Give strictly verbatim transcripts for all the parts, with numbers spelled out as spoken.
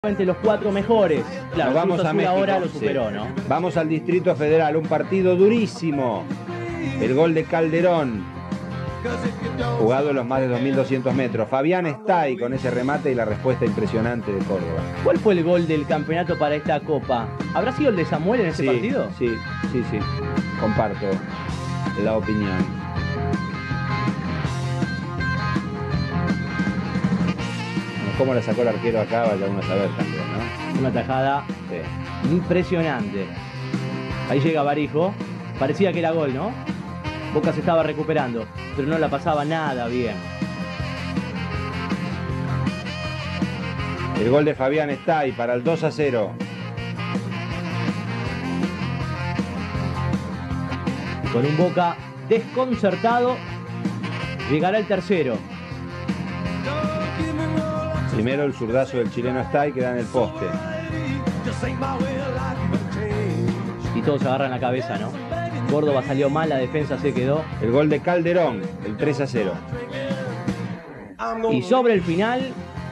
Los cuatro mejores. Claro, Nos vamos Cruz a Azul México. ahora lo superó, Sí. ¿no? Vamos al Distrito Federal, un partido durísimo. El gol de Calderón, jugado en los más de dos mil doscientos metros. Fabián está ahí con ese remate y la respuesta impresionante de Córdoba. ¿Cuál fue el gol del campeonato para esta Copa? ¿Habrá sido el de Samuel en ese Sí, partido? sí, sí, sí. Comparto la opinión. Cómo la sacó el arquero acá, vaya uno a saber también, ¿no? Una tajada Sí. impresionante. Ahí llega Barijo. Parecía que era gol, ¿no? Boca se estaba recuperando, pero no la pasaba nada bien. El gol de Fabián está ahí para el dos a cero. Con un Boca desconcertado, llegará el tercero. Primero el zurdazo del chileno está y queda en el poste. Y todos se agarran la cabeza, ¿no? Córdoba salió mal, la defensa se quedó. El gol de Calderón, el tres a cero. Y sobre el final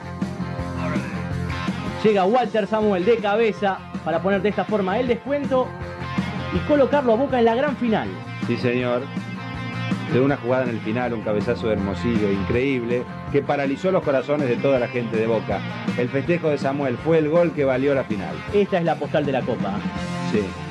llega Walter Samuel de cabeza para poner de esta forma el descuento y colocarlo a Boca en la gran final. Sí, señor. De una jugada en el final, un cabezazo de Hermosillo increíble, que paralizó los corazones de toda la gente de Boca. El festejo de Samuel fue el gol que valió la final. Esta es la postal de la Copa. Sí.